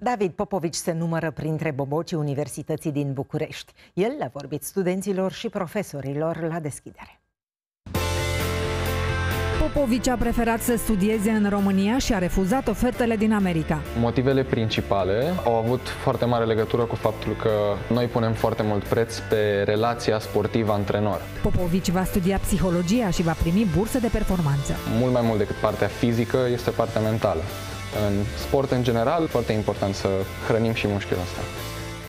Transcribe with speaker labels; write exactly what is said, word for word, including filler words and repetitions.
Speaker 1: David Popovici se numără printre bobocii Universității din București. El le-a vorbit studenților și profesorilor la deschidere.
Speaker 2: Popovici a preferat să studieze în România și a refuzat ofertele din America.
Speaker 3: Motivele principale au avut foarte mare legătură cu faptul că noi punem foarte mult preț pe relația sportiv-antrenor.
Speaker 2: Popovici va studia psihologia și va primi bursă de performanță.
Speaker 3: Mult mai mult decât partea fizică este partea mentală. În sport în general, foarte important să hrănim și mușchiul ăsta.